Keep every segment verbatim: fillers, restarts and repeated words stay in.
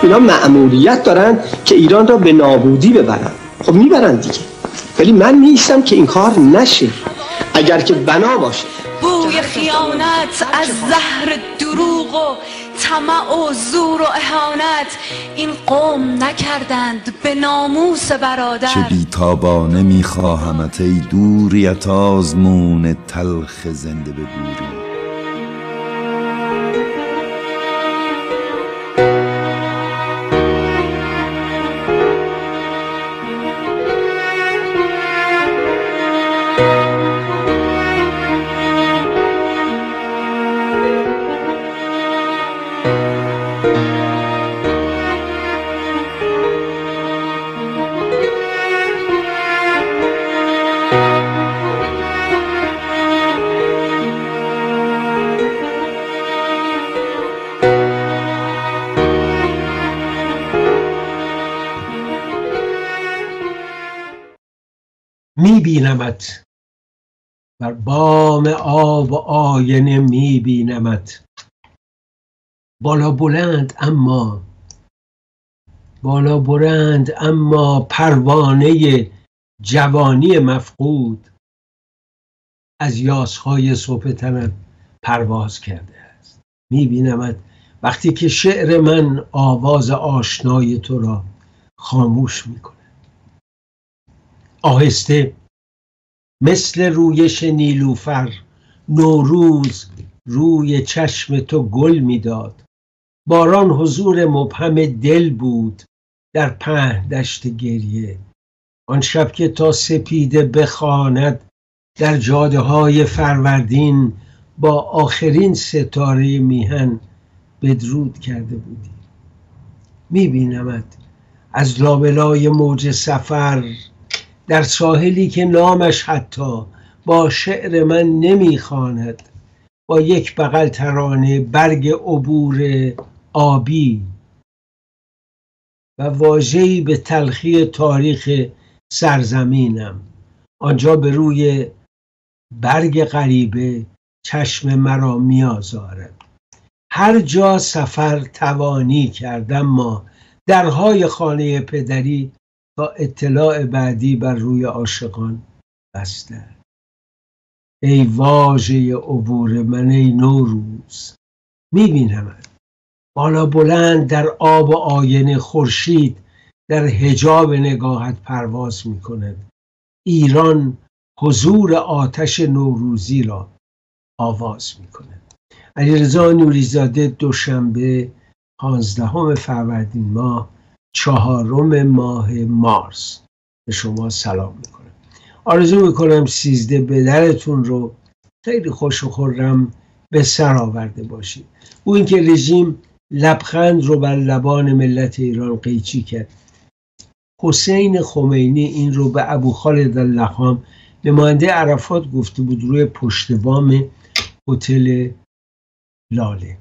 اینا مأموریت دارن که ایران را به نابودی ببرن. خب میبرن دیگه، ولی من نیستم که این کار نشه اگر که بنا باشه. بوی خیانت از زهر دروغ و طمع و زور و اهانت این قوم نکردند به ناموس برادر. چه بیتابانه میخواهمت ای دوریت آزمون تلخ زنده به گوری. میبینمت بر بام آب و آینه، میبینمت بالا بلند اما بالا بلند اما پروانه جوانی مفقود از یاسهای صبح تنت پرواز کرده است. میبینمت وقتی که شعر من آواز آشنای تو را خاموش میکنه. آهسته مثل رویش نیلوفر نوروز روی چشم تو گل میداد. باران حضور مبهم دل بود در پهن دشت گریه. آن شب که تا سپیده بخواند در جاده های فروردین با آخرین ستاره میهن بدرود کرده بودی. میبینمت از لابلای موج سفر در ساحلی که نامش حتی با شعر من نمیخواند، با یک بغل ترانه برگ عبور آبی و واژه‌ای به تلخی تاریخ سرزمینم. آنجا به روی برگ غریبه چشم مرا میآزارد. هر جا سفر توانی کردم، ما درهای خانه پدری تا اطلاع بعدی بر روی عاشقان بسته. ای واژه عبور من، ای نوروز، میبینمت بالا بلند در آب و آینه. خورشید در حجاب نگاهت پرواز میکند. ایران حضور آتش نوروزی را آواز میکند. علیرضا نوریزاده، دوشنبه پانزدهم فروردین ماه، چهارم ماه مارس. به شما سلام میکنم. آرزو میکنم سیزده بدرتون رو خیلی خوش و خرم به سر آورده باشید. او اینکه رژیم لبخند رو بر لبان ملت ایران قیچی کرد. حسین خمینی این رو به ابوخالد اللخام نماینده عرفات گفته بود روی پشت بام هتل لاله.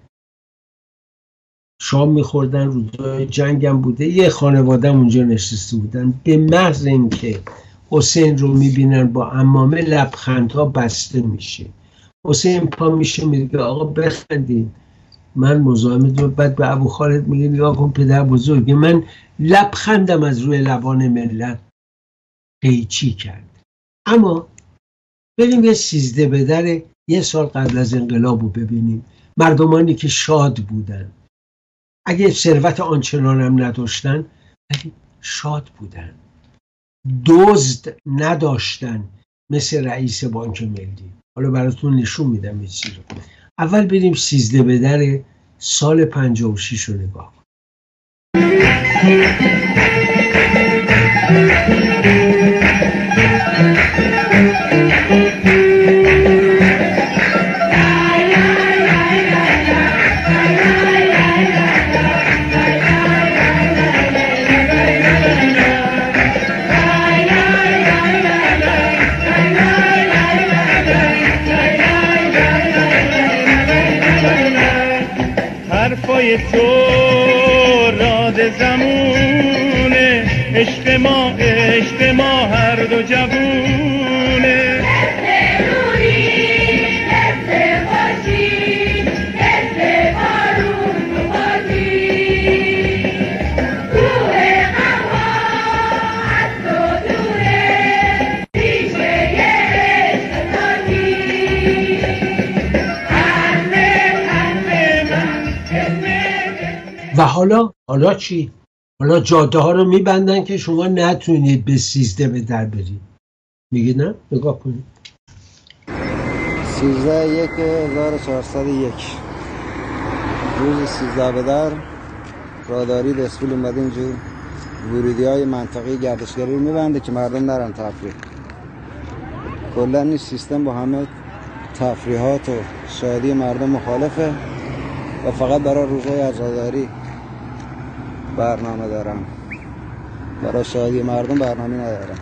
شام میخوردن، روزای جنگم بوده، یه خانواده اونجا نشسته بودن. به محض اینکه حسین رو میبینن با عمامه لبخندها بسته میشه. حسین پا میشه میگه آقا بخندین، من مزاحمت رو. بعد به ابوخالد میگه نگاه کن پدر بزرگ، من لبخندم از روی لبان ملت قیچی کرد. اما بریم یه سیزده بدر یه سال قبل از انقلاب رو ببینیم. مردمانی که شاد بودن، اگه ثروت آنچنان هم نداشتن ولی شاد بودن، دزد نداشتن مثل رئیس بانک ملی. حالا براتون نشون میدم یه چیزی رو. اول بریم سیزده بدر سال پنجاه و شش رو نگاه کنیم. حرفای تو راد زمونه، عشق ما عشق ما هر دو جوونه. مثل روری مثل باشی مثل بارون تو باشی. و حالا حالا چی؟ حالا جاده ها رو میبندن که شما نتونید به سیزده به در برید. میگه نه؟ نگاه کنید. سیزده یک هزار و چهارصد و یک روز سیزده به در راداری دستگل اومده اینجور ورودی های منطقه گردشگری رو میبنده که مردم نرن تفریح. کلا این سیستم با همه تفریحات و شادی مردم مخالفه و فقط برای روزهای عزاداری برنامه دارم، برای شادی مردم برنامه ندارم.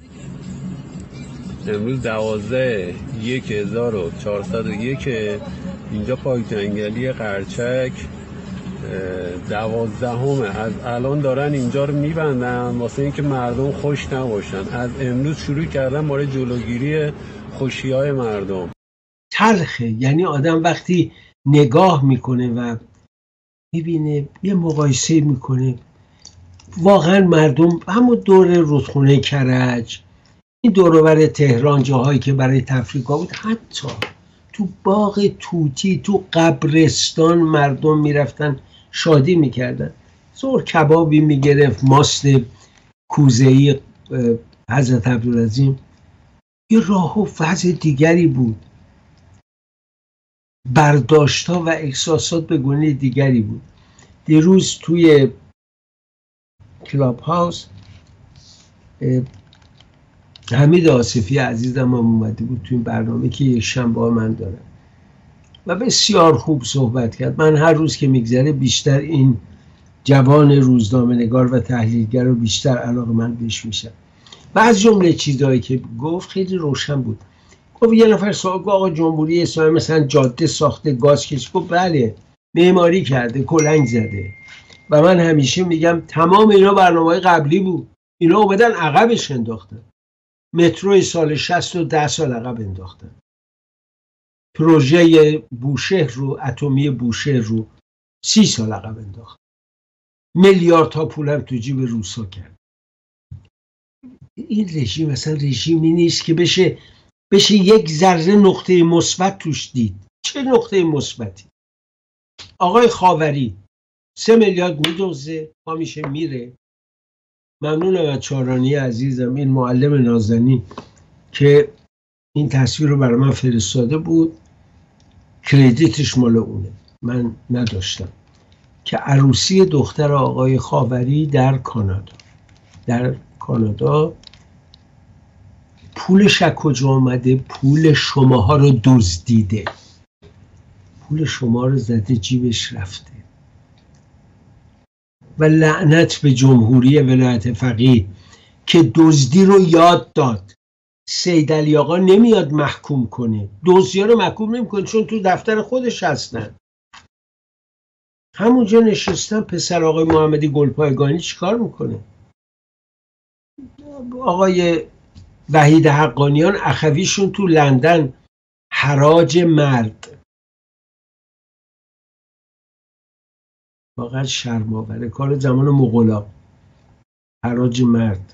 امروز دوازده یک هزار و چهارصد و یک اینجا پارک جنگلی قرچک دوازدهمه. از الان دارن اینجا رو میبندن واسه اینکه مردم خوش نباشن. از امروز شروع کردن برای جلوگیری خوشی های مردم. تلخه، یعنی آدم وقتی نگاه میکنه و میبینه یه مقایسه میکنه، واقعا مردم همون دور رودخونه کرج، این دوروبر تهران، جاهایی که برای تفریح بود، حتی تو باغ توتی، تو قبرستان مردم میرفتن شادی میکردن. زور کبابی میگرفت، ماست کوزه‌ای حضرت عبدالعظیم، یه راه و وضع دیگری بود، برداشت‌ها و احساسات به گونه دیگری بود. دیروز توی کلاب هاوس حمید آصفی عزیزم هم اومده بود توی این برنامه که یک شنبه من دارم و بسیار خوب صحبت کرد. من هر روز که میگذره بیشتر این جوان روزنامه نگار و تحلیلگر رو بیشتر علاقه من بهش میشم و از جمله چیزهایی که گفت خیلی روشن بود. گفت یه نفر سوال گفت آقا جمهوری اسلامی مثلا جاده ساخته، گاز کش، گفت بله معماری کرده، کلنگ زده و من همیشه میگم تمام اینا برنامه‌های قبلی بود، اینا اومدن عقبش انداختن. مترو سال شصت و ده سال عقب انداختن. پروژه بوشهر رو، اتمی بوشهر رو سی سال عقب انداخت. میلیاردها پولم تو جیب روسا کرد. این رژیم مثلا رژیمی نیست که بشه بشه یک ذره نقطه مثبت توش دید. چه نقطه مثبتی؟ آقای خاوری سه میلیارد میدوزه، پا میشه میره. ممنونم از چارانی عزیزم، این معلم نازنین که این تصویر رو برای من فرستاده بود، کردیتش مال اونه، من نداشتم، که عروسی دختر آقای خاوری در کانادا. در کانادا پولش از کجا آمده؟ پول شماها رو دزدیده، پول شما رو زده جیبش رفته. و لعنت به جمهوری ولایت فقیه که دزدی رو یاد داد. سید علی آقا نمیاد محکوم کنه، دزدیا رو محکوم نمیکنه چون تو دفتر خودش هستن. همونجا نشستن. پسر آقای محمدی گلپایگانی چیکار میکنه؟ آقای وحید حقانیان اخویشون تو لندن حراج مرد. واقعا شرم‌آوره، کار زمان مغولا. حراج مرد.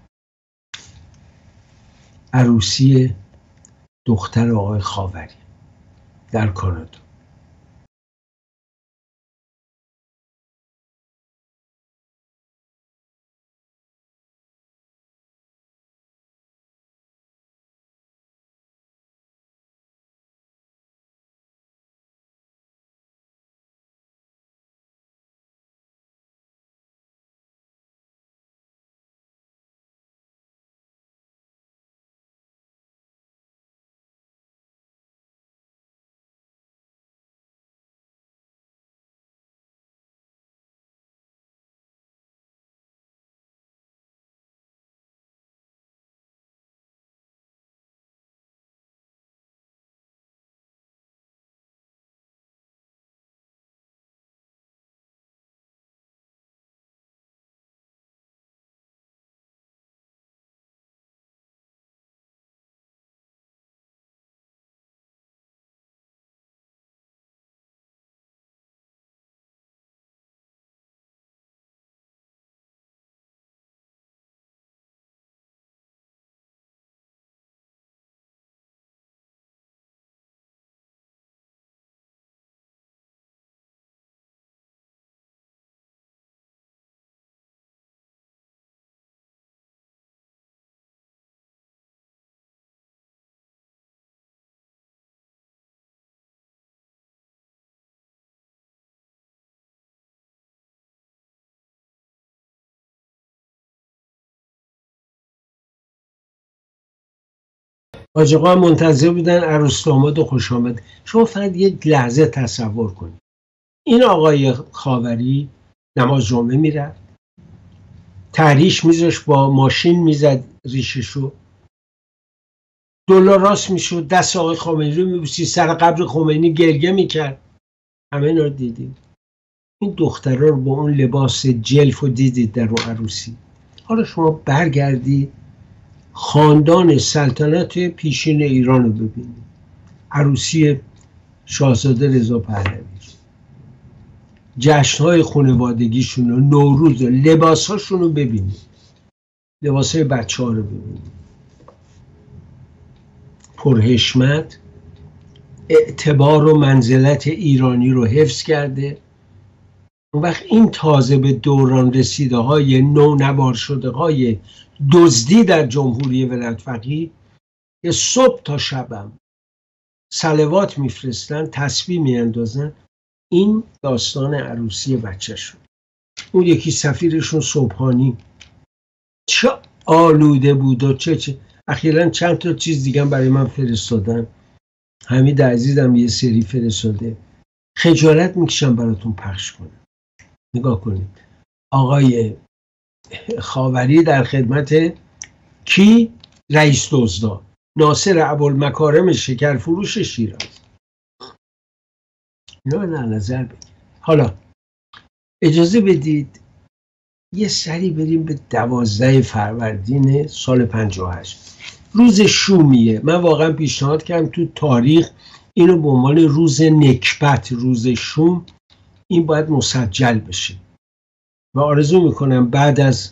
عروسی دختر آقای خاوری در کانادا. حاج آقا منتظر بودن عروس داماد و خوش آمد. شما فقط یک لحظه تصور کنید این آقای خاوری نماز جمعه میرفت، تحریش میذاشت، با ماشین میزد ریششو، دلار راست میشد، دست آقای خمینی رو میبوسید، سر قبر خمینی گریه میکرد. همه اینا رو دیدیم. این دخترها رو با اون لباس جلف رو دیدید در اون عروسی. حالا شما برگردید خاندان سلطنت پیشین ایران رو ببینید، عروسی شاهزاده رضا پهلوی، جشن‌های خانوادگیشون رو، نوروز، لباس‌هاشون رو ببینید، لباس‌های بچه‌ها رو ببینید، پرحشمت، اعتبار و منزلت ایرانی رو حفظ کرده. اون وقت این تازه به دوران رسیده های نو نوار شده های دزدی در جمهوری ولایت فقیه که صبح تا شبم صلوات میفرستن، تسبیح میاندازن. این داستان عروسی بچه شون. اون یکی سفیرشون صبحانی چه آلوده بود و چه چه اخیراً چند تا چیز دیگه برای من فرستادن. حمید عزیزم یه سری فرستاده، خجالت میکشم براتون پخش کنم. نگاه کنید آقای خاوری در خدمت کی؟ رئیس دزدا ناصر ابوالمکارم شکرفروش شیراز. اینا رو در نظر بگیرید. حالا اجازه بدید یه سری بریم به دوازده فروردین سال پنجاه و هشت، روز شومیه. من واقعا پیشنهاد کردم تو تاریخ اینو به عنوان روز نکبت، روز شوم، این باید مسجل بشه و آرزو میکنم بعد از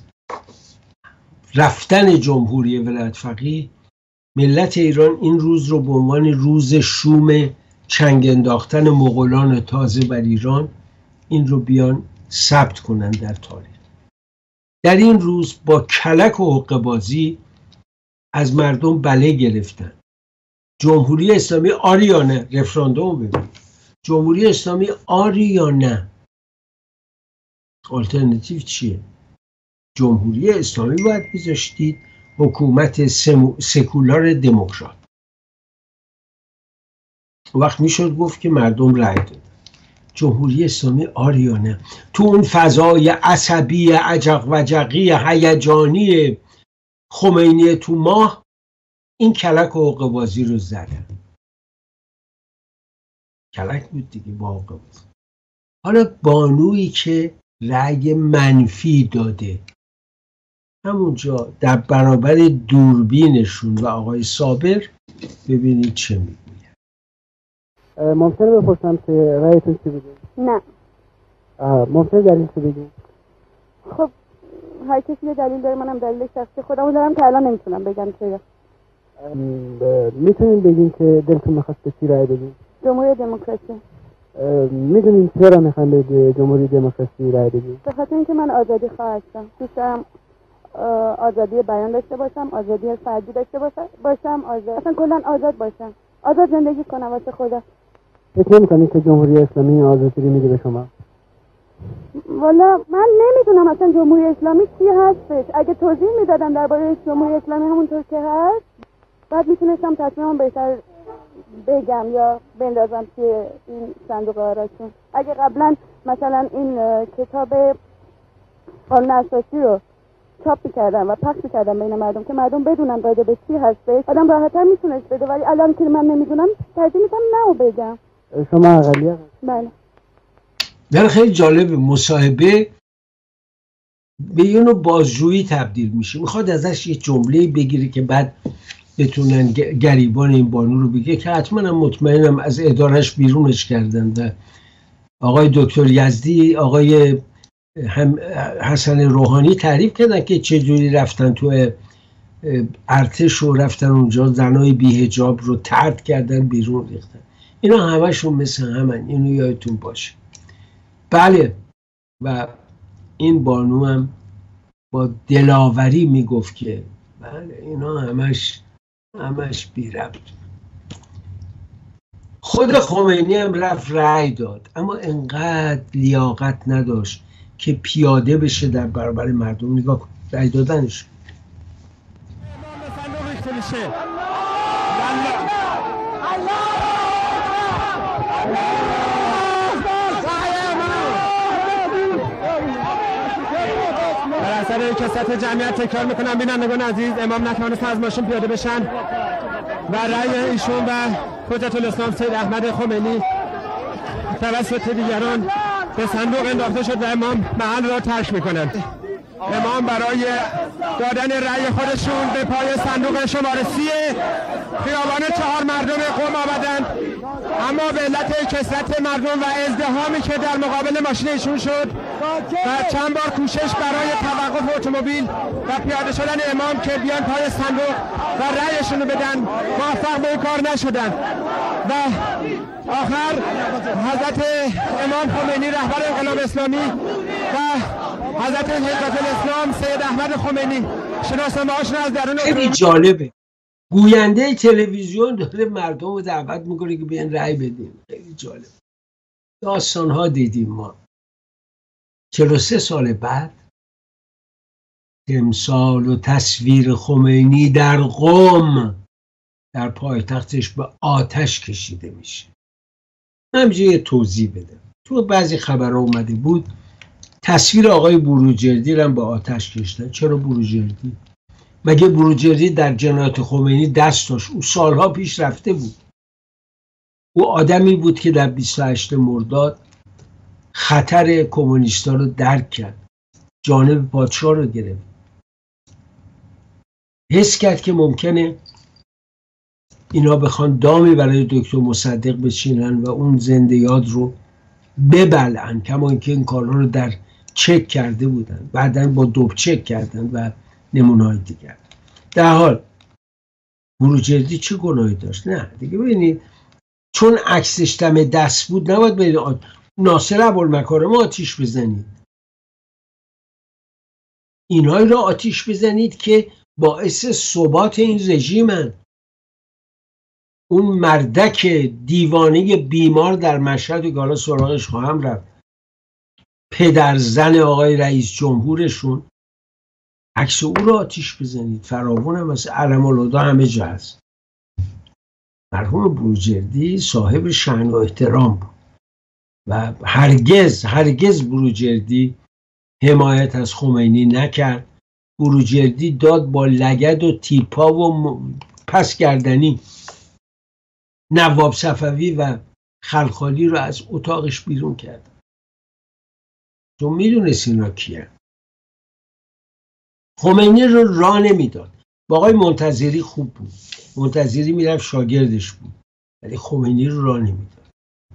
رفتن جمهوری ولایت فقیه ملت ایران این روز رو به عنوان روز شوم چنگ انداختن مغولان تازه بر ایران این رو بیان ثبت کنن در تاریخ. در این روز با کلک و حقه‌بازی از مردم بله گرفتن. جمهوری اسلامی آری یا نه؟ رفراندوم ببین. جمهوری اسلامی آری یا نه؟ آلترناتیو چیه؟ جمهوری اسلامی باید میذاشتید حکومت سکولار دموکرات. وقت میشد گفت که مردم رأی دادن. جمهوری اسلامی آری یا نه؟ تو اون فضای عصبی عجق وجقی هیجانی خمینی تو ماه این کلک و حقه‌بازی رو زدن. کلک بود دیگه با حقه‌بازی. حالا بانویی که رأی منفی داده همونجا در برابر دوربینشون و آقای صابر ببینید چه میگوید. ممکنه بپرسم که رأیتون چی بوده؟ نه. ممکنه دلیل چی بگید؟ خب هر کسی یه دلیل داره، منم دلیل شخصی خودمو دارم که الان نمیتونم بگم چرا. میتونین بگین که دلتون میخواست به چی رأی بدین؟ جمهوری دموکراسی. میدونین چرا میخواین به جمهوری دموکراسی رأی بدین؟ به خاطر اینکه من آزادی خواهر هستم. دوست دارم آزادی بیان داشته باشم، آزادی فردی داشته باشم، آزاد اصلا کلا آزاد باشم، آزاد زندگی کنم واسه خدا. فکر نمی‌کنید که جمهوری اسلامی آزادی رو میده به شما؟ والا من نمیدونم اصلا جمهوری اسلامی چی هستش. اگه توضیح میدادم درباره جمهوری اسلامی همونطور که هست بعد میتونستم تصمیمم بهتر بگم یا بندازم توی این صندوق آرایشون. اگه قبلا مثلا این کتاب قانون اساسی رو چاپ میکردم و پخش میکردم بین مردم که مردم بدونن راجع به چی هستش، آدم راحت‌تر میتونست بده، ولی الان که من نمیدونم ترجیح میدم نه بگم. شما اقلیت؟ بله. در خیلی جالب مصاحبه به یه نوع بازجویی تبدیل میشه. میخواد ازش یه جمله بگیره که بعد بتونن گریبان این بانو رو بگه که حتما هم مطمئنم از ادارش بیرونش کردن. و آقای دکتر یزدی، آقای حسن روحانی تعریف کردن که چجوری رفتن تو ارتش و رفتن اونجا زنای بی‌حجاب رو طرد کردن، بیرون ریختن. اینا همشون مثل همن، اینو یادتون باشه. بله. و این بانو هم با دلاوری میگفت که بله اینا همش همش بی ربط. خود خمینی هم رفت رأی داد، اما انقدر لیاقت نداشت که پیاده بشه در برابر مردم. نگاه کن رأی دادنش. بر اثر کثرت جمعیت تکرار میکنم بینندگان عزیز، امام نتوانستن از ماشین پیاده بشن و رأی ایشون و حجت الاسلام سید احمد خمینی توسط دیگران به صندوق انداخته شد و امام محل را ترک میکنند. امام برای دادن رأی خودشون به پای صندوق شماره سی خیابان چهار مردم قم آمدند، اما به علت کثرت مردم و ازدحامی که در مقابل ماشین ایشون شد و چند بار کوشش برای توقف اتومبیل و پیاده شدن امام که بیان پای صندوق و رأیشون رو بدن، موفق به این کار نشدند و آخر حضرت امام خمینی رهبر انقلاب اسلامی و حضرت حضرت الاسلام سید احمد خمینی شناسنامه‌هاشون از درون خیلی جالبه. گوینده تلویزیون داره مردم رو دعوت میکنه که بیان رأی بدین. خیلی جالب. داستان ها دیدیم ما. چهل و سه سال بعد تمثال و تصویر خمینی در قم در پایتختش به آتش کشیده میشه. همینجوری یه توضیح بدم. تو بعضی خبرها اومده بود تصویر آقای بروجردی رو هم به آتش کشیدن. چرا بروجردی؟ مگه بروجردی در جنایات خمینی دست داشت؟ او سالها پیش رفته بود. او آدمی بود که در بیست و هشتم مرداد خطر کمونیستا رو درک کرد، جانب پادشاه رو گرفت، حس کرد که ممکنه اینا بخوان دامی برای دکتر مصدق بچینن و اون زنده یاد رو ببلعن، کما اینکه این کارها رو در چک کرده بودن، بعدن با دوب چک کردن و نمونه‌های دیگر. در حال بروجردی چه گناهی داشت؟ نه دیگه ببینید، چون عکسش دم دست بود نباید برید آ... ناصر ابوالمکارم آتیش بزنید، اینهایی را آتیش بزنید که باعث ثبات این رژیمن. اون مردک دیوانه بیمار در مشهد که حالا سراغش خواهم رفت، پدر زن آقای رئیس جمهورشون، عکس او را آتیش بزنید. فراوون هم از علم الهدا همه جا هست. مرحوم بروجردی صاحب شأن و احترام بود و هرگز هرگز بروجردی حمایت از خمینی نکرد. بروجردی داد با لگد و تیپا و پس گردنی نواب صفوی و خلخالی رو از اتاقش بیرون کرد. تو میدونست اینا کیه. خمینی رو راه نمیداد. با آقای منتظری خوب بود، منتظری میرفت شاگردش بود، ولی خمینی رو راه نمیداد.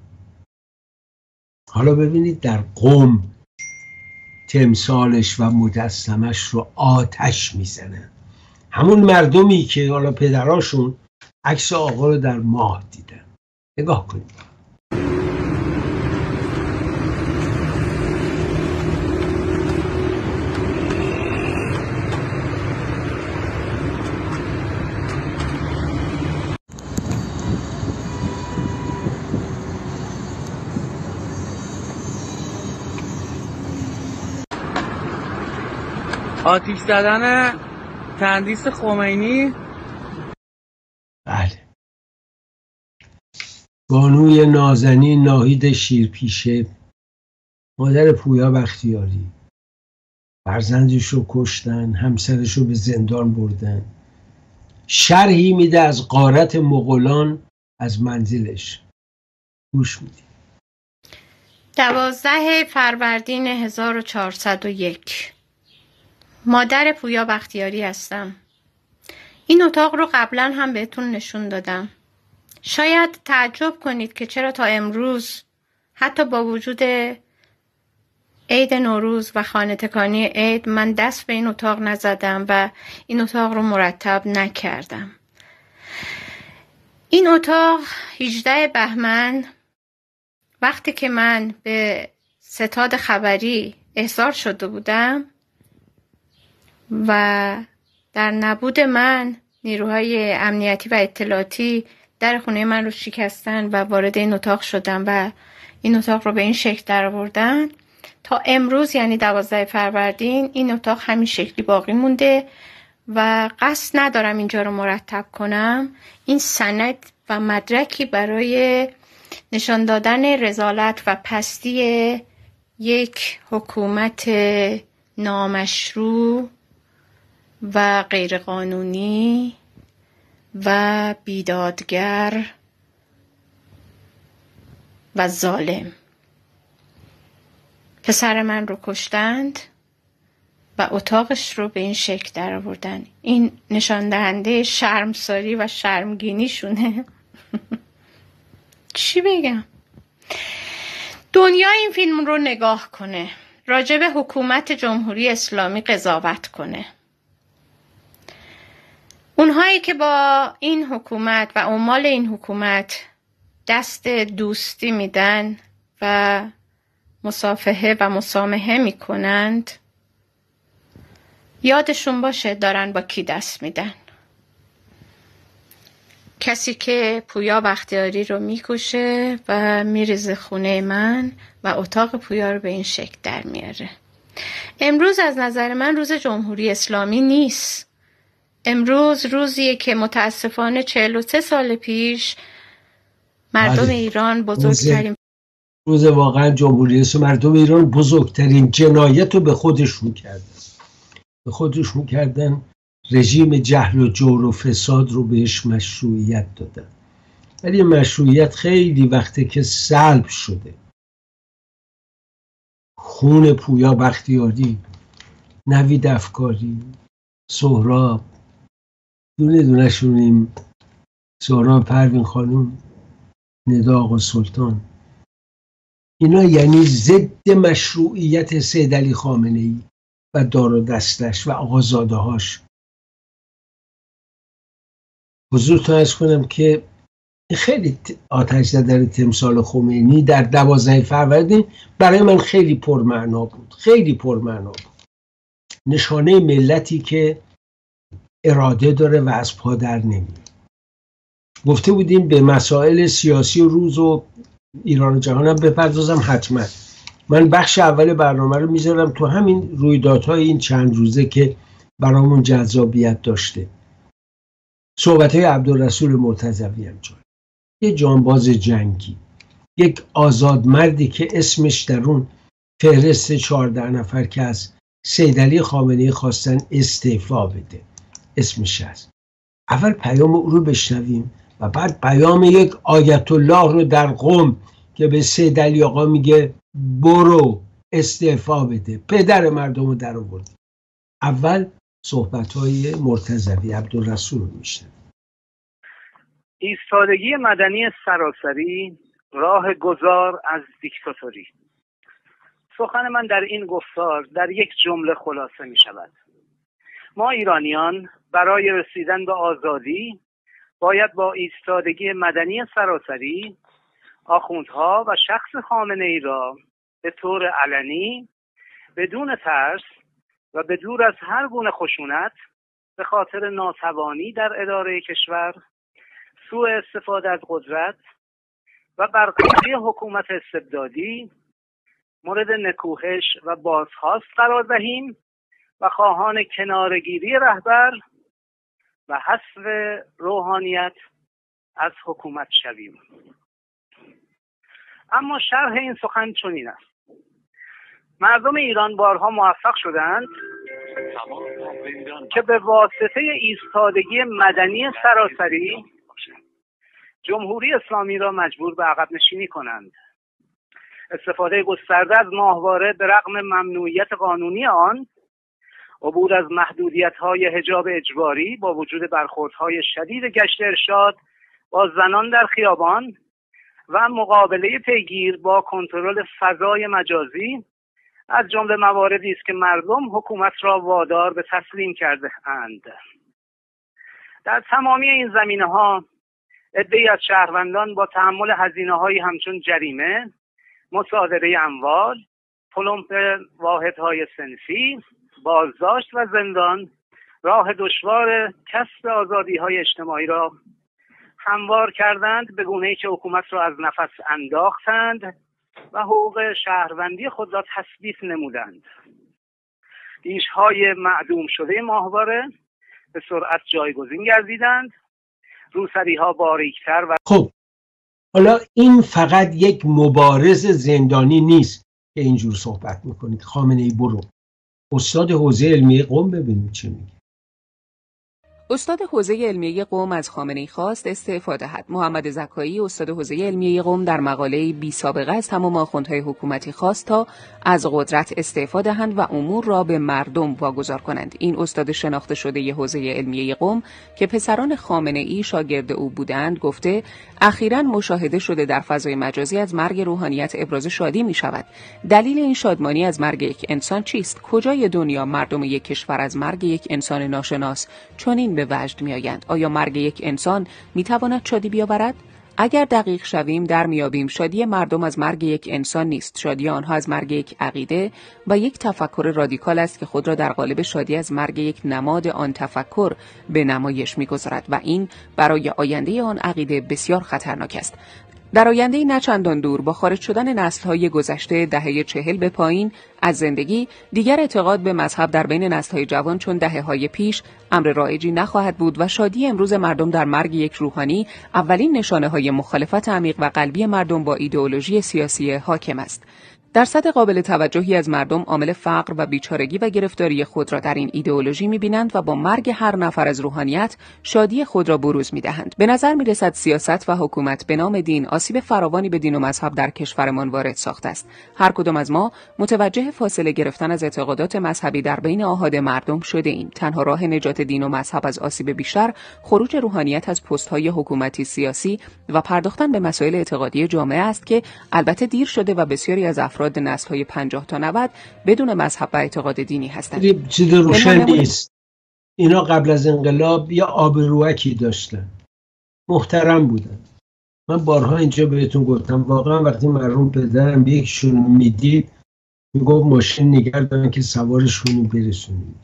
حالا ببینید در قم تمثالش و مجسمش رو آتش میزنن. همون مردمی که حالا پدراشون عکس آقا رو در ماه دیدن. نگاه کنید. آتیش زدن تندیس خمینی. بله. بانوی نازنین ناهید شیرپیشه، مادر پویا بختیاری، فرزندش رو کشتن، همسرش رو به زندان بردن. شرحی میده از غارت مغولان از منزلش. گوش میدی. دوازده فروردین هزار و چهارصد و یک. مادر پویا بختیاری هستم. این اتاق رو قبلا هم بهتون نشون دادم. شاید تعجب کنید که چرا تا امروز حتی با وجود عید نوروز و خانه تکانی عید من دست به این اتاق نزدم و این اتاق رو مرتب نکردم. این اتاق هجدهم بهمن وقتی که من به ستاد خبری احضار شده بودم و در نبود من نیروهای امنیتی و اطلاعاتی در خونه من رو شکستن و وارد این اتاق شدن و این اتاق رو به این شکل در آوردن، تا امروز یعنی دوازده فروردین این اتاق همین شکلی باقی مونده و قصد ندارم اینجا رو مرتب کنم. این سند و مدرکی برای نشان دادن رذالت و پستی یک حکومت نامشروع و غیرقانونی و بیدادگر و ظالم. پسر من رو کشتند و اتاقش رو به این شکل در آوردن. این نشان دهنده شرمساری و شرمگینیشونه. چی بگم؟ دنیا این فیلم رو نگاه کنه، راجع به حکومت جمهوری اسلامی قضاوت کنه. اونهایی که با این حکومت و عمال این حکومت دست دوستی میدن و مصافحه و مسامحه میکنند، یادشون باشه دارن با کی دست میدن. کسی که پویا بختیاری رو میکشه و میریزه خونه من و اتاق پویا رو به این شکل در میاره. امروز از نظر من روز جمهوری اسلامی نیست. امروز روزیه که متاسفانه چهل و سه سال پیش مردم بله. ایران بزرگترین روز واقعا جمهوری اسلامی، مردم ایران بزرگترین جنایت رو به خودشون کردن. به خودشون کردن، رژیم جهل و جور و فساد رو بهش مشروعیت دادن. ولی مشروعیت خیلی وقته که سلب شده. خون پویا بختیاری، نوید افکاری، سهراب، دونه دونه شونیم، سهراب پروین خانوم، ندا آقا سلطان، اینا یعنی ضد مشروعیت سید علی خامنه‌ای و دار و دستش و آقازاده هاش. حضورتون عرض کنم که خیلی آتش زدن تمثال خمینی در دوازده فروردین برای من خیلی پرمعنا بود. خیلی پرمعنا بود. نشانه ملتی که اراده داره و از پا در نمیاد. گفته بودیم به مسائل سیاسی و روز و ایران و جهانم بپردازم. حتما من بخش اول برنامه رو میذارم تو همین رویدادهای این چند روزه که برامون جذابیت داشته. صحبت‌های عبدالرسول مرتضوی هم جای یه جانباز جنگی، یک آزاد مردی که اسمش در اون فهرست چهارده نفر که از سید علی خامنه‌ای خواستن استعفا بده اسمش هست. اول پیام او رو بشنویم و بعد پیام یک آیت الله رو در قم که به سید علی آقا میگه برو استعفا بده، پدر مردم رو در آورد. اول صحبت‌های مرتضوی عبدالرسول رو میشنویم. ایستادگی مدنی سراسری، راه گذار از دیکتاتوری. سخن من در این گفتار در یک جمله خلاصه می شود. ما ایرانیان برای رسیدن به آزادی باید با ایستادگی مدنی سراسری آخوندها و شخص خامنه‌ای را به طور علنی بدون ترس و به دور از هر گونه خشونت به خاطر ناتوانی در اداره کشور، سوء استفاده از قدرت و برقراری حکومت استبدادی مورد نکوهش و بازخواست قرار دهیم و خواهان کنارگیری رهبر و حذف روحانیت از حکومت شویم. اما شرح این سخن چنین است: مردم ایران بارها موفق شدند که به واسطه ایستادگی مدنی سراسری جمهوری اسلامی را مجبور به عقب نشینی کنند. استفاده گسترده از ماهواره به رغم ممنوعیت قانونی آن، عبور از محدودیت‌های حجاب اجباری با وجود برخوردهای شدید گشت ارشاد با زنان در خیابان و مقابله پیگیر با کنترل فضای مجازی از جمله مواردی است که مردم حکومت را وادار به تسلیم کرده اند. در تمامی این زمینه‌ها عده‌ای از شهروندان با تحمل هزینه‌هایی همچون جریمه، مصادره اموال، پلمپ واحدهای صنفی، بازداشت و زندان راه دشوار کسب آزادی‌های اجتماعی را هموار کردند، به گونه‌ای که حکومت را از نفس انداختند و حقوق شهروندی خود را تثبیت نمودند. ریش‌های معدوم شده ماهواره به سرعت جایگزین گردیدند. روسری‌ها باریکتر و خب حالا این فقط یک مبارز زندانی نیست که اینجور صحبت میکنید. خامنه‌ای برو استاد حوزه علمیه قم ببینید چه میگه. استاد حوزه علمیه قم از خامنه‌ای خواست استعفا دهد. محمد زکایی استاد حوزه علمیه قم در مقاله بی سابقه از تمام آخوندهای حکومتی خواست تا از قدرت استعفا دهند و امور را به مردم واگذار کنند. این استاد شناخته شده حوزه علمیه قم که پسران خامنه‌ای شاگرد او بودند گفته اخیراً مشاهده شده در فضای مجازی از مرگ روحانیت ابراز شادی می شود. دلیل این شادمانی از مرگ یک انسان چیست؟ کجای دنیا مردم یک کشور از مرگ یک انسان ناشناس چنین به وجد می آیند؟ آیا مرگ یک انسان می تواند شادی بیاورد؟ اگر دقیق شویم در میابیم شادی مردم از مرگ یک انسان نیست. شادی آنها از مرگ یک عقیده و یک تفکر رادیکال است که خود را در قالب شادی از مرگ یک نماد آن تفکر به نمایش می‌گذارد و این برای آینده آن عقیده بسیار خطرناک است. در آینده نه چندان دور با خارج شدن نسل‌های گذشته دهه چهل به پایین از زندگی دیگر اعتقاد به مذهب در بین نسل‌های جوان چون دهه‌های پیش امر رایجی نخواهد بود و شادی امروز مردم در مرگ یک روحانی اولین نشانه‌های مخالفت عمیق و قلبی مردم با ایدئولوژی سیاسی حاکم است. درصد قابل توجهی از مردم عامل فقر و بیچارگی و گرفتاری خود را در این ایدئولوژی می‌بینند و با مرگ هر نفر از روحانیت شادی خود را بروز می‌دهند. به نظر می‌رسد سیاست و حکومت به نام دین آسیب فراوانی به دین و مذهب در کشورمان وارد ساخته است. هر کدام از ما متوجه فاصله گرفتن از اعتقادات مذهبی در بین آحاد مردم شده ایم. تنها راه نجات دین و مذهب از آسیب بیشتر خروج روحانیت از پست‌های حکومتی سیاسی و پرداختن به مسائل اعتقادی جامعه است که البته دیر شده و بسیاری از افراد نسل‌های پنجاه تا نود بدون مذهب و اعتقاد دینی هستند. چیز روشن نیست. اینا قبل از انقلاب یا آبروکی داشتن، محترم بودن. من بارها اینجا بهتون گفتم واقعا وقتی مرحوم پدرم یکشون میدید میگفت ماشین نگه دارن که سوارشون برسونید.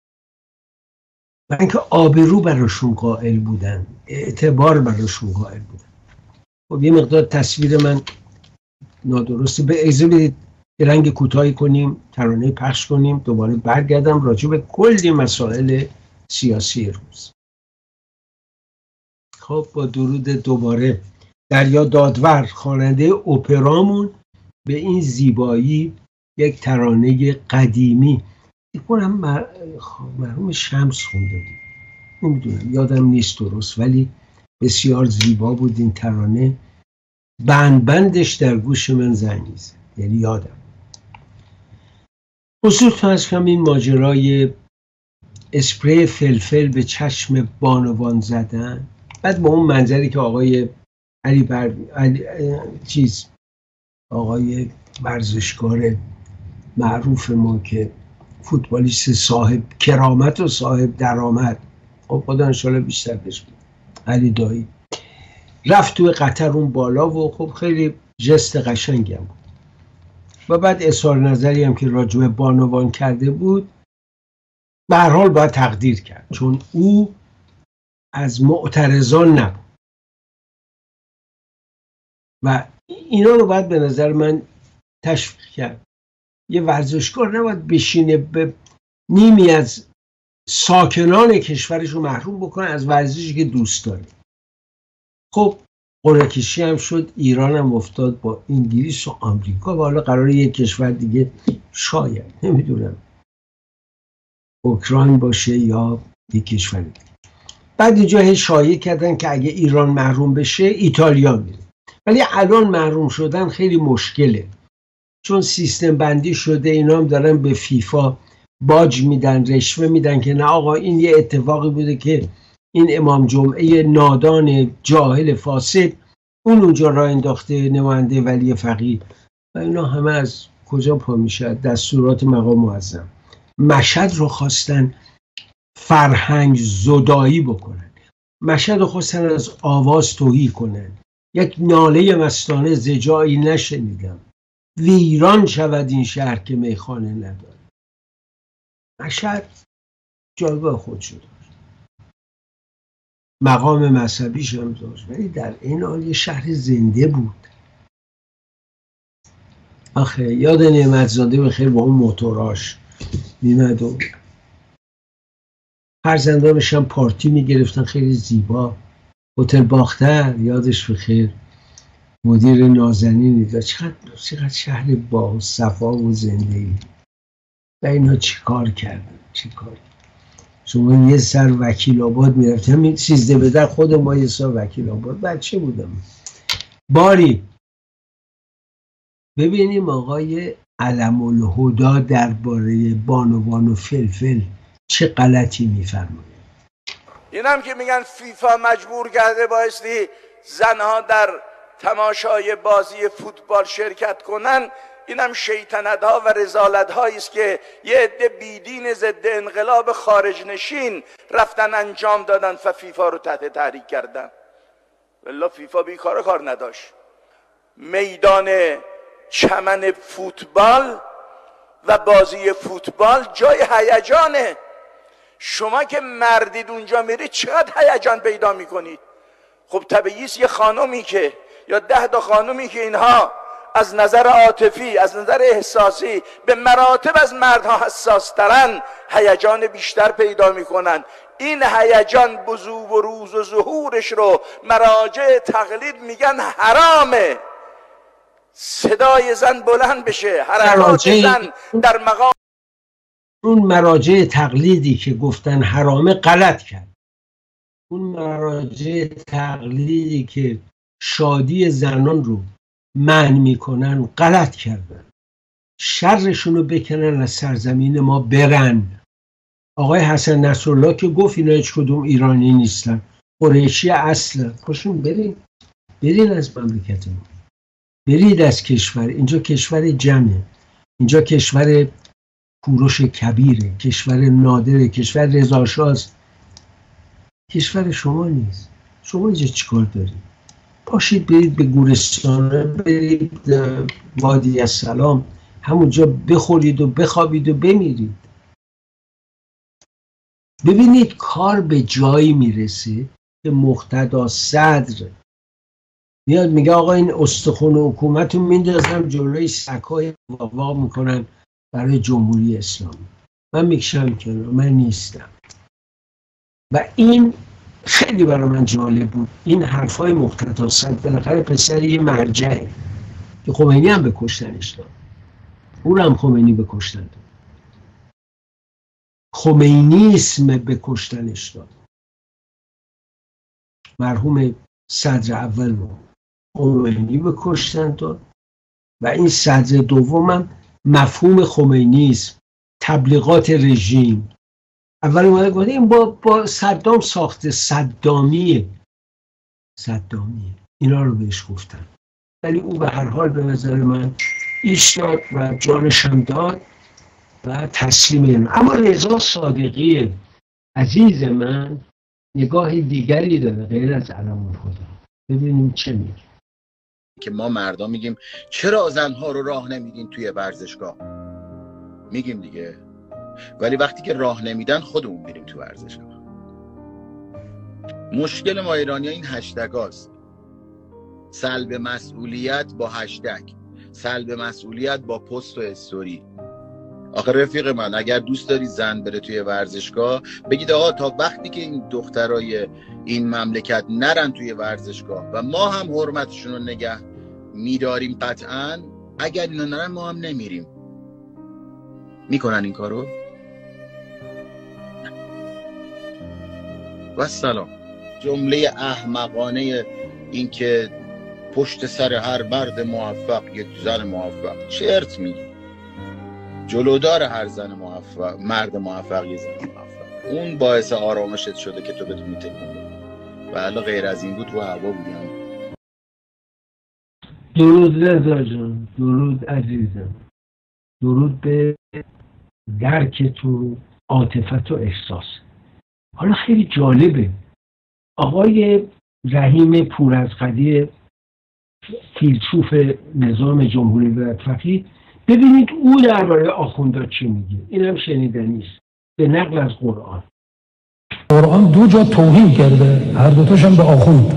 و اینکه آبرو براشون قائل بودن، اعتبار براشون قائل بودن. خب یه مقدار تصویر من نادرسته، به اجازه بدید یه رنگ کوتاهی کنیم، ترانه پخش کنیم، دوباره برگردم راجع به کلی مسائل سیاسی روز. خب با درود دوباره دریا دادور خواننده اپرامون به این زیبایی یک ترانه قدیمی می‌کنم مرحوم شمس خونده بود، نمیدونم یادم نیست درست، ولی بسیار زیبا بود این ترانه. بند بندش در گوش من زنگ میزد، یعنی یادم. حضورتون از کم این ماجرای اسپری فلفل به چشم بانوان زدن، بعد با اون منظری که آقای علی بر علی... چیز آقای ورزشکار معروف ما که فوتبالیست صاحب کرامت و صاحب درآمد، خب خدا انشالله بیشتر بشه، علی دایی رفت توی قطر اون بالا و خب خیلی جست قشنگی هم بود. و بعد اظهار نظری هم که راجع به بانوان کرده بود به هر حال باید تقدیر کرد، چون او از معترضان نبود و اینا رو باید به نظر من تشویق کرد. یه ورزشکار نباید بشینه به نیمی از ساکنان کشورش رو محروم بکنه از ورزشی که دوست داره. خب قرعه کشی هم شد، ایران هم افتاد با انگلیس و آمریکا و حالا قراره یک کشور دیگه شاید نمیدونم اوکراین باشه یا یک کشور دیگه. بعد اینجا شایعه کردن که اگه ایران محروم بشه ایتالیا میره، ولی الان محروم شدن خیلی مشکله چون سیستم بندی شده، اینا هم دارن به فیفا باج میدن، رشوه میدن که نه آقا این یه اتفاقی بوده که این امام جمعه نادان جاهل فاسد اون اونجا راه انداخته نماینده ولی فقیه و اینا همه از کجا پا میشه؟ دستورات مقام معظم. مشهد رو خواستن فرهنگ زدایی بکنن، مشهد رو خواستن از آواز تهی کنن. یک ناله مستانه زجایی نشنیدم، ویران شود این شهر که میخانه نداره. مشهد جایگاه خودشو داشت، مقام مذهبیش هم داشت، ولی در این حال یه شهر زنده بود. آخه یاد نعمتزاده بخیر با اون موتوراش میمد و فرزندانش هم پارتی میگرفتن خیلی زیبا. هتل باختر یادش بخیر، مدیر نازنینی داشت. چقدر چقدر شهر با صفا و زندگی. و اینا چی کار کردن چی کار شما یه سر وکیل آباد میرفتیم، همین سیزده به در خود ما یه سر وکیل آباد بچه بودم. باری ببینیم آقای علم الهدا درباره بانوان و فلفل چه غلطی میفرماید. اینم که میگن فیفا مجبور کرده بایستی زنها در تماشای بازی فوتبال شرکت کنن، اینم شیطنت ها و رذالت هایی است که یه عده بیدین ضد انقلاب خارج نشین رفتن انجام دادن و فیفا رو تحت تحریک کردن. والله فیفا بیکار کار نداشت. میدان چمن فوتبال و بازی فوتبال جای هیجانه. شما که مردید اونجا میرید چقدر هیجان پیدا میکنید. خب طبیعی است یه خانومی که یا ده تا خانومی که اینها از نظر عاطفی از نظر احساسی به مراتب از مردها حساس ترن هیجان بیشتر پیدا میکنن. این هیجان بزوغ و روز و ظهورش رو مراجع تقلید میگن حرامه. صدای زن بلند بشه، حرکات زن در مقام اون مراجع تقلیدی که گفتن حرامه غلط کرد. اون مراجع تقلیدی که شادی زنان رو منع میکنن غلط کردن. شرشون رو بکنن از سرزمین ما برن. آقای حسن نصرالله که گفت اینا هیچ کدوم ایرانی نیستن، قریشی اصلا. خوشون برین برین از مملکت ما، برید از کشور. اینجا کشور جمعه، اینجا کشور کوروش کبیره، کشور نادره، کشور رضاشاست، کشور شما نیست. شما اینجا چیکار دارید؟ پاشید برید به گورستان، برید وادی السلام، همونجا بخورید و بخوابید و بمیرید. ببینید کار به جایی میرسه که مقتدا صدر میاد میگه آقا این استخون حکومت رو میندازم جلوی سکای واق میکنن برای جمهوری اسلامی. من میکشم کنار، من نیستم. و این خیلی برای من جالب بود. این حرفای مقتدا صدر بالاخره پسر یه مرجعه که خمینی هم به کشتنش داد، اون هم خمینی به کشتن داد، خمینیسم به کشتنش داد. مرحوم صدر اول رو خمینی به کشتن داد و این صدر دومم مفهوم خمینیسم، تبلیغات رژیم. اول اومده گفته این با, با صدام ساخته، صدامیه صدامیه اینا رو بهش گفتن. ولی او به هر حال به نظر من ایستاد و جانشم داد و تسلیم این. اما رضا صادقی عزیز من نگاه دیگری داره غیر از علم الهدا. ببینیم چه میگه. که ما مردم میگیم چرا زنها رو راه نمیدین توی ورزشگاه؟ میگیم دیگه، ولی وقتی که راه نمیدن خودمون میریم تو ورزشگاه. مشکل ما ایرانی ها این هشتگ هاست. سلب مسئولیت با هشتگ، سلب مسئولیت با پست و استوری. آخه رفیق من اگر دوست داری زن بره توی ورزشگاه بگید آقا تا وقتی که این دخترای این مملکت نرن توی ورزشگاه و ما هم حرمتشون رو نگه میداریم قطعا، اگر اینا نرن ما هم نمیریم. میکنن این کارو؟ و سلام. جمله احمقانه این که پشت سر هر مرد موفق یک زن موفق، چرت میگی. جلودار هر زن موفق، مرد موفق یه زن موفق. اون باعث آرامشت شده که تو بتونی تکون بدی. و حالا غیر از این بود رو هوا بودیم. درود رضا جان، درود عزیزم، درود به درک تو، عاطفت و احساس. حالا خیلی جالبه آقای رحیم پورازقدی فیلسوف نظام جمهوری ولایت فقیه، ببینید او درباره آخوندا چی میگه. اینم شنیدنی است به نقل از قرآن. قرآن دو جا توهین کرده، هر دوتاش هم به آخوند،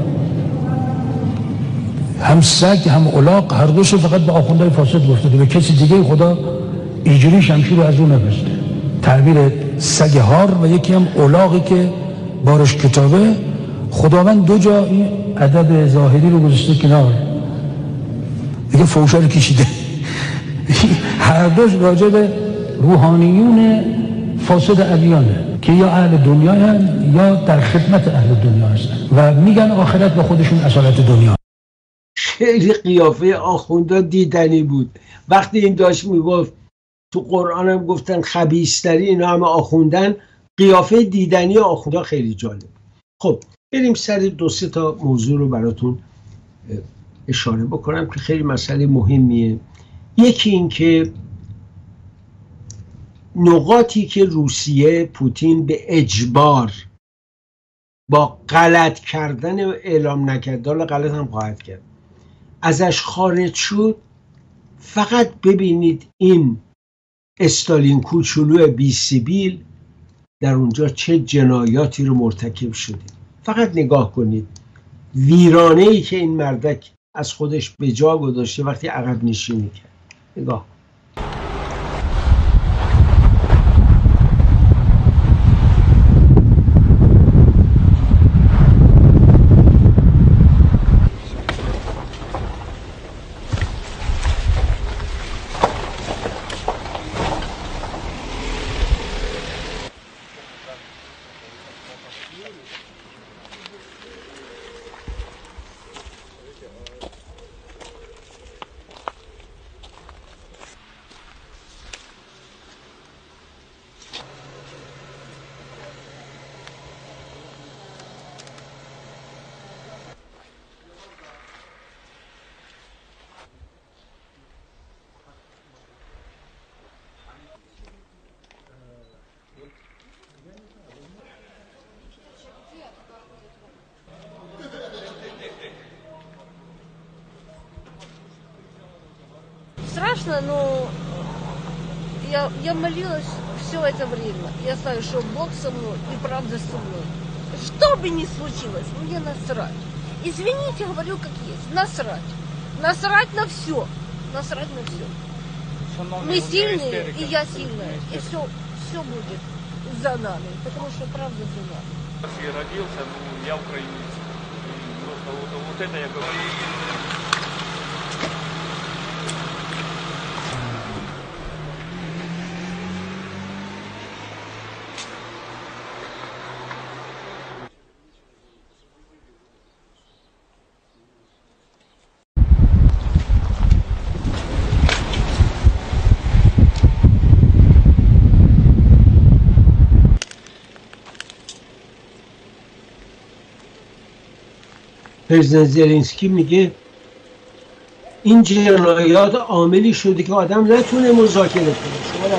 هم سگ هم الاغ، هر دوش فقط به آخوندهای فاسد گفته، به کسی دیگه خدا اینجوری شمشیر رو از اون نبسته. تعبیر سگ هار و یکی هم اولاغی که بارش کتابه. خداوند دو جا این ادب ظاهری رو گذاشته کنار، دیگه فوشا رو کشیده. هر دوش راجع به روحانیون فاسد ادیانه که یا اهل دنیا هستن یا در خدمت اهل دنیا هستن و میگن آخرت به خودشون اصالت دنیا. خیلی قیافه آخوندا دیدنی بود. وقتی این داشت میگفت تو قرآن هم گفتن خبیث‌تری اینا همه آخوندن، قیافه دیدنی آخوندا خیلی جالب. خب بریم سر دو سه تا موضوع رو براتون اشاره بکنم که خیلی مسئله مهمیه. یکی این که نقاطی که روسیه پوتین به اجبار با غلط کردن اعلام نکرد، حالا غلط هم خواهد کرد، ازش خارج شد، فقط ببینید این استالین کوچولو بی سیبیل در اونجا چه جنایاتی رو مرتکب شده. فقط نگاه کنید ویرانه‌ای که این مردک از خودش به جا گذاشته وقتی عقب نشینی کرد. نگاه Страшно, но я, я молилась все это время. Я знаю, что Бог со мной и правда со мной. Что бы ни случилось, мне насрать. Извините, говорю как есть. Насрать. Насрать на все. Насрать на все. Мы сильные, и я сильная. И все, все будет за нами. Потому что правда за нами. Я родился, ну, я украинец. Вот, вот, вот это я говорю. پرزیدنت زلنسکی میگه این جنایات عاملی شده که آدم نتونه مذاکره کنه. شما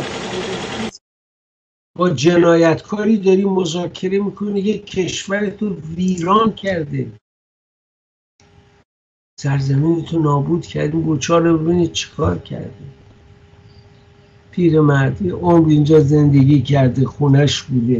با جنایتکاری داری مذاکره میکنی که کشور تو ویران کرده، سرزمین تو نابود کرده، بچه رو ببینید چیکار کرده. پیرمردی عمر اینجا زندگی کرده، خونش بوده.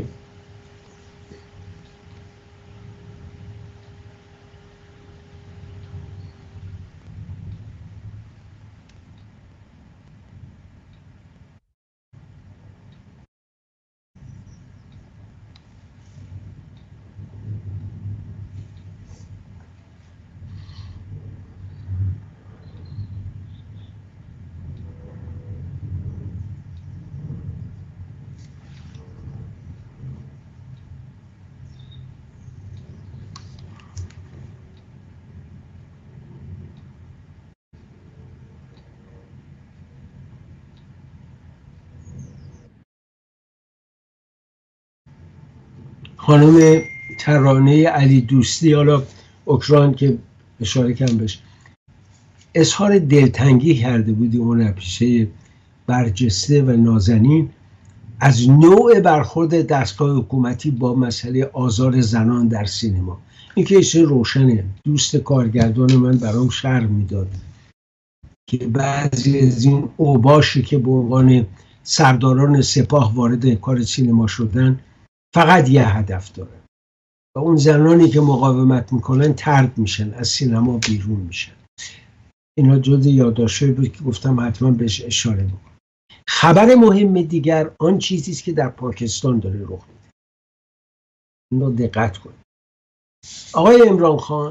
خانم ترانه علی دوستی، حالا اوکراین که اشاره کردم بهش، اظهار دلتنگی کرده بودی اون پیشه برجسته و نازنین از نوع برخورد دستگاه حکومتی با مسئله آزار زنان در سینما. این که چیز روشنه. دوست کارگردان من برام شرح میداد که بعضی از این اوباشی که به عنوان سرداران سپاه وارد کار سینما شدن فقط یه هدف داره و اون زنانی که مقاومت میکنن طرد میشن، از سینما بیرون میشن. اینا جز یادداشتایی بود که گفتم حتما بهش اشاره بکنم. خبر مهم دیگر آن چیزی است که در پاکستان داره رخ میده. این رو دقت کنید. آقای عمران خان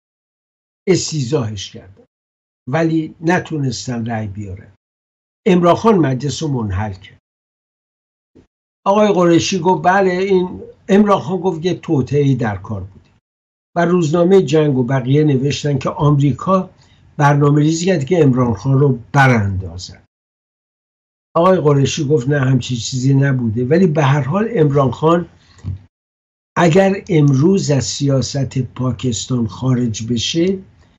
استیضاحش کردن ولی نتونستن رأی بیارن. عمران خان مجلس رو منحل کرد. آقای قریشی گفت بله، این عمران خان گفت یه توطئه‌ای در کار بوده و روزنامه جنگ و بقیه نوشتن که آمریکا برنامه ریزی کرد که عمران خان رو براندازن. آقای قریشی گفت نه، همچین چیزی نبوده. ولی به هر حال عمران خان اگر امروز از سیاست پاکستان خارج بشه،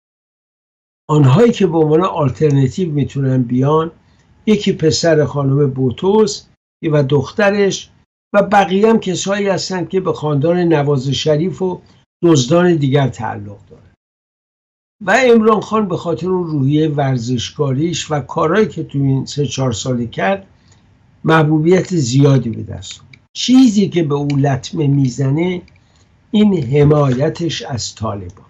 آنهایی که به عنوان آلترناتیو میتونن بیان، یکی پسر خانم بوتوس و دخترش و بقیه هم کسایی هستند که به خاندان نواز شریف و دزدان دیگر تعلق دارن. و عمران خان به خاطر اون روحیه ورزشکاریش و کارهایی که تو این سه چهار ساله کرد محبوبیت زیادی به دست آورد. چیزی که به او لطمه میزنه این حمایتش از طالبان.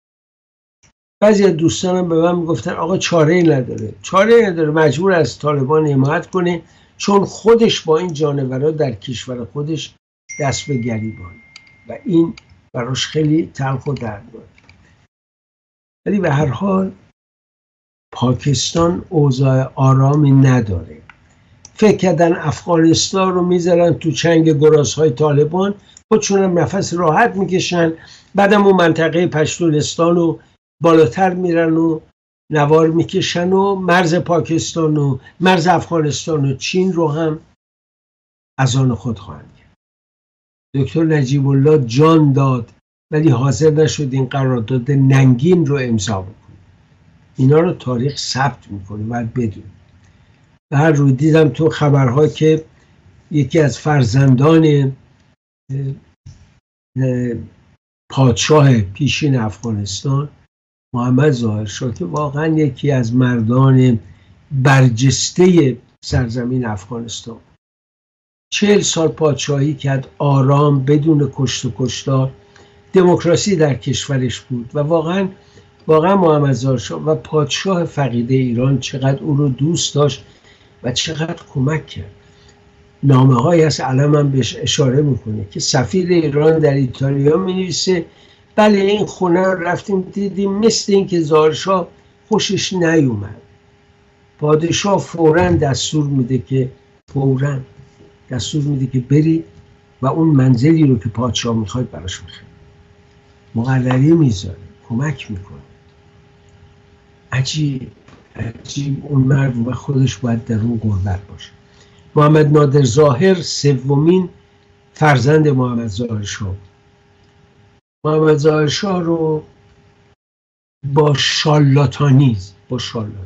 بعضی از دوستانم به من میگفتن آقا چاره نداره. چاره نداره، مجبور از طالبان حمایت کنه چون خودش با این جانورا در کشور خودش دست به گریبان و این براش خیلی تلخ و دردناکه. ولی به هر حال پاکستان اوضاع آرامی نداره. فکر کردن افغانستان رو میذارن تو چنگ گرازهای طالبان، خودشون هم نفس راحت میکشن، بعدم اون منطقه پشتونستان رو بالاتر میرن و نوار میکشن و مرز پاکستان و مرز افغانستان و چین رو هم از آن خود خواهند کرد. دکتر نجیب الله جان داد ولی حاضر نشد این قرارداد ننگین رو امضا بکنه. اینا رو تاریخ ثبت میکنه، باید بدون. به هر روی دیدم تو خبرها که یکی از فرزندان پادشاه پیشین افغانستان، محمد ظاهرشاه، که واقعا یکی از مردان برجسته سرزمین افغانستان، چهل سال پادشاهی کرد، آرام، بدون کشت و کشتار، دموکراسی در کشورش بود و واقعا واقعا محمد ظاهرشاه و پادشاه فقیده ایران چقدر او رو دوست داشت و چقدر کمک کرد. نامه های از علم هم بهش اشاره میکنه که سفیر ایران در ایتالیا مینویسه بله این خونه رفتیم دیدیم مثل این که ظاهرشاه خوشش نیومد. پادشاه فوراً دستور میده که فوراً دستور میده که بری و اون منزلی رو که پادشاه میخواد براش میخواد، مقرری میذاره، کمک میکنه. عجیب عجیب اون مرد و خودش باید در اون غربت باشه. محمد نادر ظاهر سومین فرزند محمد ظاهرشاه. محمد ظاهرشاه رو با شالاتانیز با شالاتان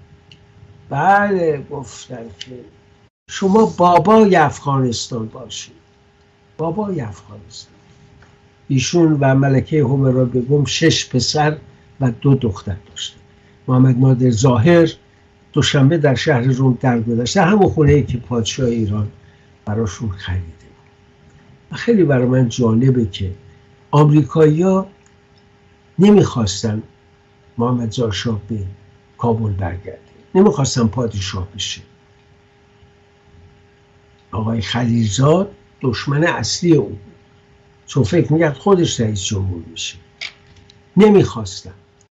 بله گفتن که شما بابای افغانستان باشید، بابای افغانستان. ایشون و ملکه همرا بیگم شش پسر و دو دختر داشته. محمد نادر ظاهر دوشنبه در شهر روم درگذشت، همون خونه‌ای که پادشاه ایران براشون خریده. و خیلی برای من جالبه که آمریکایی‌ها نمیخواستن محمد ظاهرشاه به کابل برگرده، نمیخواستن پادشاه بشه. آقای خلیلزاد دشمن اصلی او بود چون فکر میکرد خودش رئیس جمهور میشه. نمیخواستن.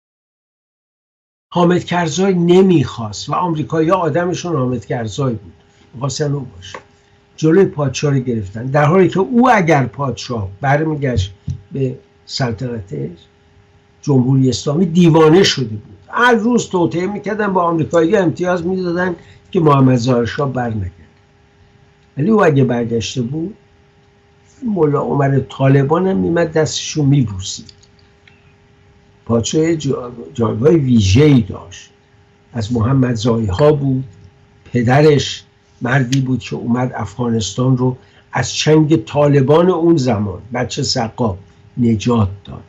حامد کرزای نمیخواست و آمریکایی‌ها آدمشون حامد کرزای بود، میخواستن او باشه. جلوی پادشاه رو گرفتن، در حالی که او اگر پادشاه برمیگشت به سلطنتش، جمهوری اسلامی دیوانه شده بود. هر روز توطئه میکردن، با آمریکایی امتیاز میدادن که محمد ظاهرشاه برنگرد. ولی او اگه برگشته بود، ملا عمر طالبان هم میمد دستشو میبوسید. پادشاه جایگاه ویژه‌ای داشت. از محمد ضایحا بود، پدرش مردی بود که اومد افغانستان رو از چنگ طالبان اون زمان، بچه سقا، نجات داد.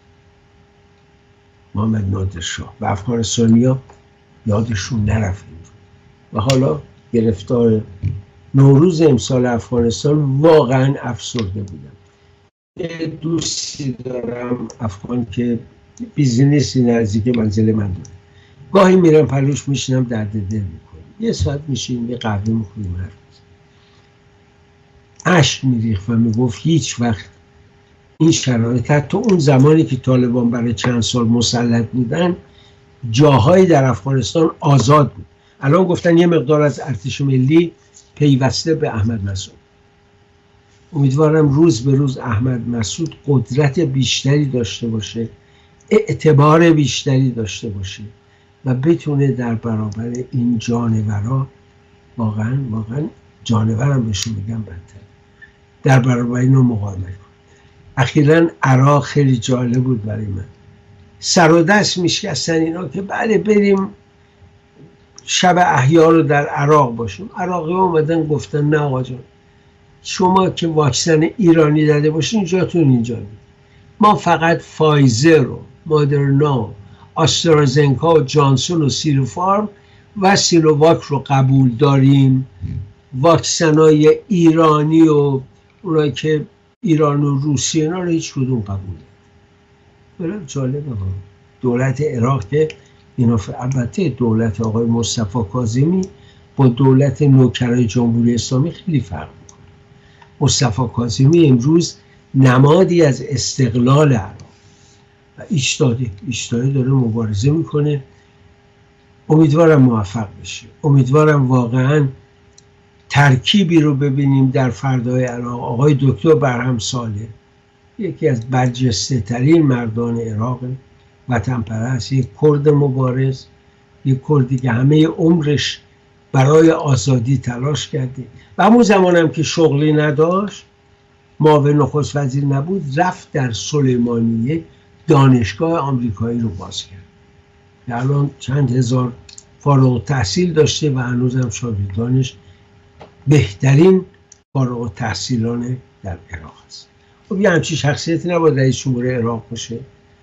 محمد نادر شاه و افغانستانی‌ها یادشون نرفت. و حالا گرفتار نوروز امسال افغانستان واقعا افسرده بودم. دوستی دارم افغان که بیزینسی نزدیک منزل من داره، گاهی میرم پلوش میشینم درد دل میکنم. یه ساعت میشیم یه قهوه میخوریم، اشک میریخت و میگفت هیچ وقت این شرایط، حتی اون زمانی که طالبان برای چند سال مسلط بودن جاهایی در افغانستان آزاد بود. الان گفتن یه مقدار از ارتش ملی پیوسته به احمد مسعود. امیدوارم روز به روز احمد مسعود قدرت بیشتری داشته باشه، اعتبار بیشتری داشته باشه و بتونه در برابر این جانورا، واقعا واقعا جانورم بهشون میگم بدتر، در برابر اینو مقاومت کنه. اخیراً عراق خیلی جالب بود برای من، سر و دست میشکستن اینا که بله بریم شب احیا رو در عراق باشیم. عراقی اومدن گفتن نه آقا جان، شما که واکسن ایرانی داده باشین جاتون اینجا بود. ما فقط فایزر و مادرنا، آسترازنکا و جانسون و سینوفارم و سینوواک رو قبول داریم. واکسنای ایرانی و اونایی که ایران و روسیه اینا رو هیچ کدوم قبول داریم. جالبه ها. دولت عراق که اینا، البته دولت آقای مصطفی کاظمی با دولت نوکرای جمهوری اسلامی خیلی فرق میکنه. مصطفی کاظمی امروز نمادی از استقلال عراق و ایستاده ایستاده داره مبارزه میکنه. امیدوارم موفق بشه. امیدوارم واقعا ترکیبی رو ببینیم در فردای عراق. آقای دکتر برهم صالح یکی از برجسته ترین مردان عراق، وطن پرست، یک کرد مبارز، یک کردی که همه عمرش برای آزادی تلاش کرده و همون زمان هم که شغلی نداشت، معاون نخست وزیر نبود، رفت در سلیمانیه دانشگاه آمریکایی رو باز کرد. الان چند هزار فارغ تحصیل داشته و هنوزم شاگردانش بهترین فارغ التحصیلان در عراق است. خب یه همچین شخصیتی نباید رئیس جمهور عراق باشه.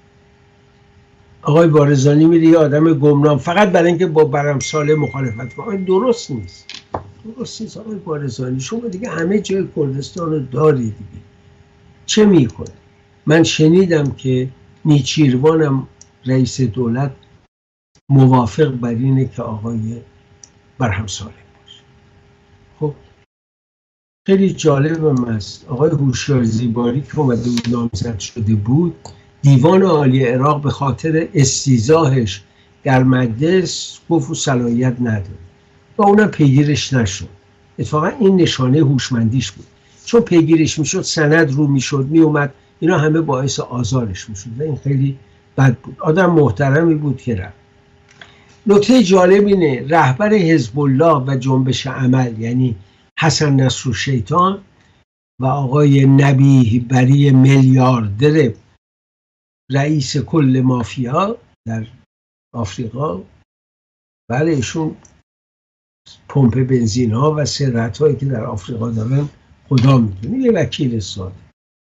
آقای بارزانی میره یه آدم گمنام فقط برای اینکه با برهم صالح مخالفت کنه. درست نیست، درست نیست آقای بارزانی. شما دیگه همه جای کردستان رو داری دیگه، چه میکنه؟ من شنیدم که نیچیروانم رئیس دولت موافق بر اینه که آقای برهم صالح باشه. خب خیلی جالبم است آقای هوشیار زیباری که اومده بود نامزد شده بود، دیوان عالی عراق به خاطر استیضاحش در مجلس گفت و صلاحیت نداره و اونم پیگیرش نشد. اتفاقا این نشانه هوشمندیش بود، چون پیگیرش میشد سند رو میشد میومد، اینا همه باعث آزارش میشد و این خیلی بد بود. آدم محترمی بود که رفت. نکته جالب اینه رهبر حزب الله و جنبش عمل یعنی حسن نصرالشیطان و آقای نبیه بری میلیاردر رئیس کل مافیا در آفریقا، بله ایشون پمپ بنزین ها و ثروت هایی که در آفریقا دارن خدا میدونه، یه وکیل ساده.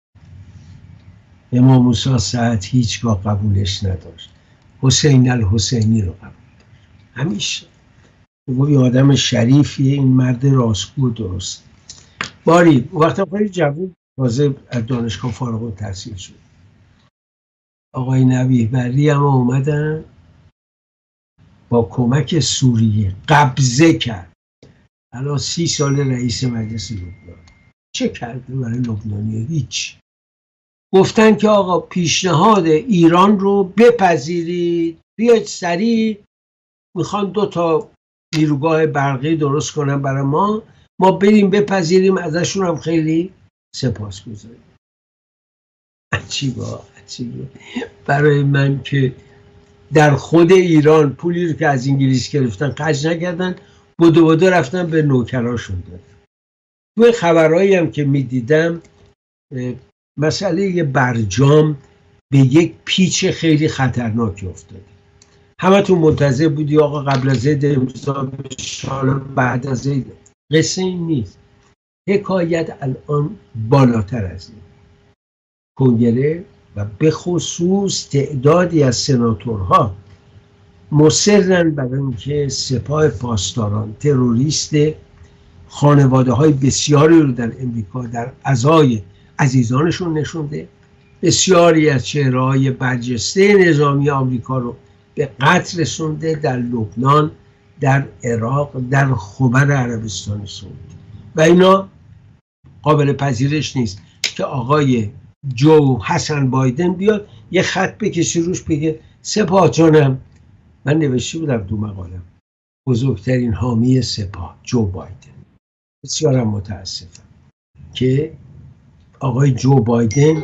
امام موسی سعد هیچگاه قبولش نداشت، حسین الحسینی رو قبول داشت همیشه. و یه آدم شریفیه، این مرد راستگو درست. باری وقتا خیلی جوون تازه از دانشگاه فارغ التحصیل شد. آقای نبیه بری هم اومدن با کمک سوریه قبضه کرد. الان سی سال رئیس مجلس لبنان. چه کرده برای لبنانی؟ هیچ. گفتن که آقا پیشنهاد ایران رو بپذیرید، بیاید سریع میخوان دو تا نیروگاه برقی درست کنن برای ما، ما بریم بپذیریم، ازشون هم خیلی سپاسگزاریم. عجیبا عجیبا. برای من که در خود ایران پولی رو که از انگلیس گرفتن خرج نکردن، بدو بدو رفتن به نوکراشون دادن. توی خبرهایی هم که میدیدم مسئله یه برجام به یک پیچ خیلی خطرناکی افتاده. همه تون منتظر بودی آقا قبل از عید امضا بشه، حالا بعد از عید. قصه این نیست. حکایت الان بالاتر از این. کنگره و به خصوص تعدادی از سناتورها مصرن برای اینکه سپاه پاسداران تروریست خانواده های بسیاری رو در امریکا در عزای عزیزانشون نشونده، بسیاری از چهره‌های برجسته نظامی آمریکا رو به قتل رسونده، در لبنان در عراق، در خبر عربستان سعودی. و اینا قابل پذیرش نیست که آقای جو حسن بایدن بیاد یه خط بکشی روش بگه سپاه جانم، من نوشته بودم دو مقالم، بزرگترین حامی سپاه جو بایدن. بسیارم متاسفم که آقای جو بایدن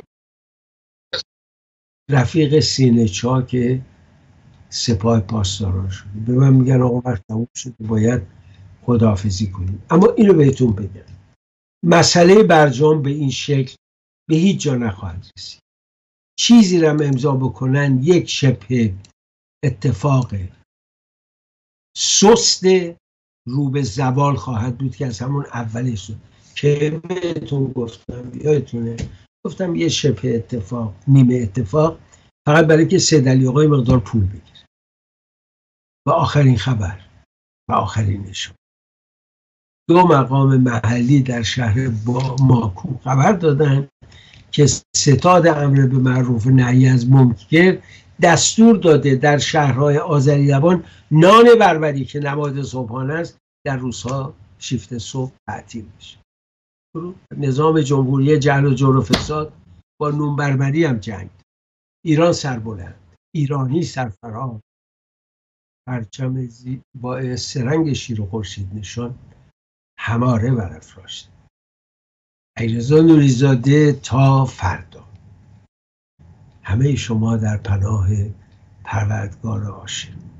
رفیق سینه چاک سپاه پاسداران شده. به من میگن آقا وقت تموم شده باید خداحافظی کنیم. اما اینو بهتون بگم، مسئله برجام به این شکل به هیچ جا نخواهد رسید. چیزی رو امضا بکنن یک شبه اتفاق سست رو به زوال خواهد بود که از همون اولش شد که بهتون گفتم، یادتونه گفتم یه شبه اتفاق، نیمه اتفاق، فقط برای که سید علی آقای مقدار پول بگیره. و آخرین خبر و آخرین نشون، دو مقام محلی در شهر ماکو خبر دادن که ستاد امر به معروف نهی از منکر دستور داده در شهرهای آذری‌زبان نان بربری که نماد صبحانه است در روزها شیفت صبح تعطیل بشه. نظام جمهوری جهل و جور و فساد با نون بربری هم جنگ. ایران سربلند، ایرانی سرفراز، پرچم با سرنگ شیر و خورشید نشان هماره برافراشته. علیرضا نوری‌زاده تا فردا. همه شما در پناه پروردگار عاشق.